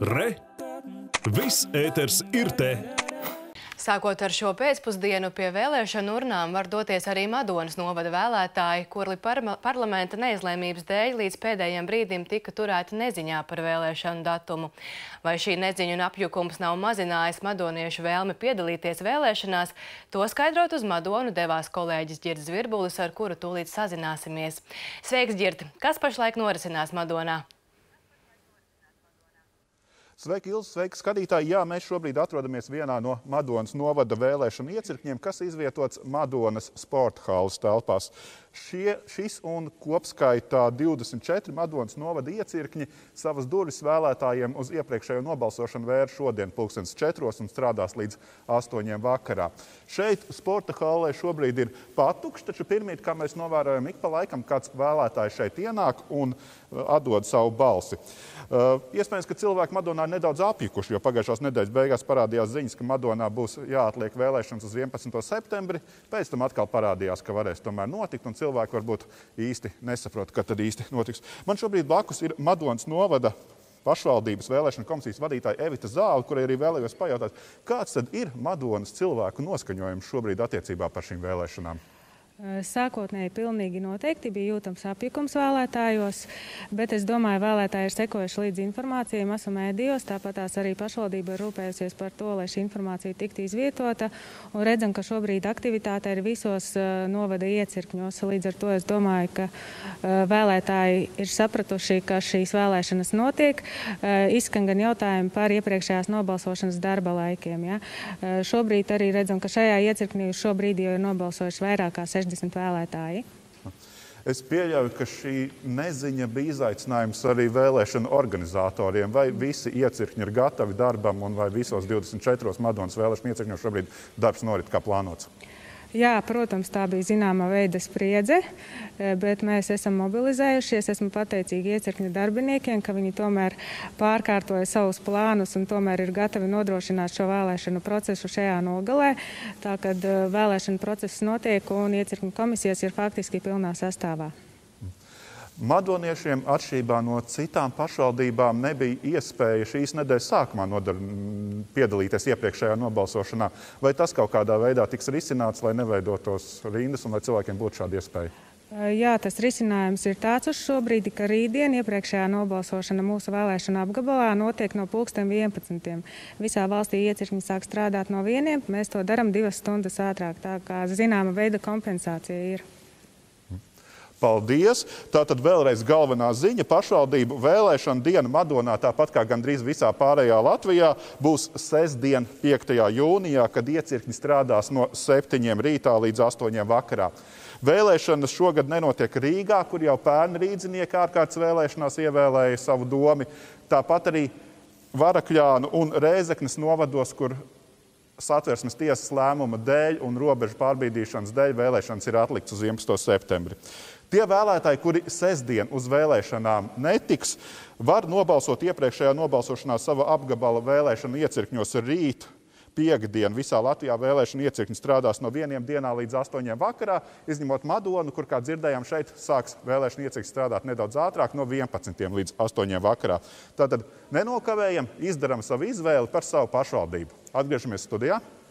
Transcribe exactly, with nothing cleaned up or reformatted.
Re! Viss ēters ir te! Sākot ar šo pēcpusdienu pie vēlēšanu urnām var doties arī Madonas novada vēlētāji, kuri par parlamenta neizlēmības dēļ līdz pēdējiem brīdim tika turēti neziņā par vēlēšanu datumu. Vai šī neziņa un apjukums nav mazinājis madoniešu vēlmi piedalīties vēlēšanās, to skaidrot uz Madonu devās kolēģis Ģirds Virbulis, ar kuru tūlīt sazināsimies. Sveiks, Ģird! Kas pašlaik norisinās Madonā? Sveiki, Ilze, sveiki, skatītāji! Jā, mēs šobrīd atrodamies vienā no Madonas novada vēlēšanu iecirkņiem, kas izvietots Madonas sporta halles telpās. Šie, šis un kopskaitā divdesmit četri Madonas novada iecirkņi savas durvis vēlētājiem uz iepriekšējo nobalsošanu vēr šodien pulkstens četros un strādās līdz astoņiem vakarā. Šeit sporta hallē šobrīd ir patukšs, taču pirmīt, kā mēs novērojam, ik pa laikam kāds vēlētājs šeit ienāk un atdod savu balsi. Uh, iespējams, ka cilvēki Madonā ir nedaudz apjukuši, jo pagājušās nedēļas beigās parādījās ziņas, ka Madonā būs jāatliek vēlēšanas uz vienpadsmito septembri, pēc tam atkal parādījās, ka varēs tomēr notikt, un cilvēki varbūt īsti nesaprot, kad tad īsti notiks. Man šobrīd blakus ir Madonas novada pašvaldības vēlēšanu komisijas vadītāja Evita Zāle, kurai arī vēlējos pajautāt, kāds tad ir Madonas cilvēku noskaņojums šobrīd attiecībā par šīm vēlēšanām? Sākotnēji pilnīgi noteikti bija jūtams apjukums vēlētājos, bet es domāju, vēlētāji ir sekojuši līdz informācijai masu mēdījos, tāpat tās arī pašvaldība ir rūpējusies par to, lai šī informācija tiktu izvietota, un redzam, ka šobrīd aktivitāte ir visos uh, novada iecirkņos. Līdz ar to es domāju, ka uh, vēlētāji ir sapratuši, ka šīs vēlēšanas notiek. Uh, izskan gan jautājumi par iepriekšējās nobalsošanas darba laikiem. Ja? Uh, šobrīd arī redzam, ka šajā iecirknī šobrīd jau ir nobalsojuši vairāk kā sešdesmit vēlētāji. Es pieļauju, ka šī neziņa bija izaicinājums arī vēlēšanu organizatoriem. Vai visi iecirkņi ir gatavi darbam un vai visos divdesmit četros Madonas vēlēšanu iecirkņos šobrīd darbs norit kā plānots? Jā, protams, tā bija zināma veida spriedze, bet mēs esam mobilizējušies. Esmu pateicīgi iecirkņu darbiniekiem, ka viņi tomēr pārkārtoja savus plānus un tomēr ir gatavi nodrošināt šo vēlēšanu procesu šajā nogalē. Tā kad vēlēšanu process notiek un iecirkņu komisijas ir faktiski pilnā sastāvā. Madoniešiem atšķirībā no citām pašvaldībām nebija iespēja šīs nedēļas sākumā nodar, piedalīties iepriekšējā nobalsošanā. Vai tas kaut kādā veidā tiks risināts, lai neveidotos rindas un lai cilvēkiem būtu šāda iespēja? Jā, tas risinājums ir tāds uz šo brīdi, ka rītdien iepriekšējā nobalsošana mūsu vēlēšana apgabalā notiek no pulksten vienpadsmitiem. Visā valstī iecirkņi sāk strādāt no vieniem, mēs to daram divas stundas ātrāk, tā kā zināma veida kompensācija ir. Paldies! Tātad vēlreiz galvenā ziņa. Pašvaldību vēlēšana diena Madonā, tāpat kā gandrīz visā pārējā Latvijā, būs sestdien, piektajā jūnijā, kad iecirkņi strādās no septiņiem rītā līdz astoņiem vakarā. Vēlēšanas šogad nenotiek Rīgā, kur jau pērn rīdzinieki ārkārtas vēlēšanās ievēlēja savu domi. Tāpat arī Varakļānu un Rēzeknes novados, kur Satversmes tiesas lēmuma dēļ un robežu pārbīdīšanas dēļ vēlēšanas ir atlikts uz vienpadsmito septembri. Tie vēlētāji, kuri sestdien uz vēlēšanām netiks, var nobalsot iepriekšējā nobalsošanā sava apgabala vēlēšanu iecirkņos rīt, piekdien. Visā Latvijā vēlēšana iecirkņi strādās no vieniem dienā līdz astoņiem vakarā, izņemot Madonu, kur, kā dzirdējām, šeit sāks vēlēšana iecirkņi strādāt nedaudz ātrāk, no vienpadsmitiem līdz astoņiem vakarā. Tātad nenokavējam, izdaram savu izvēli par savu pašvaldību. Atgriežamies studijā.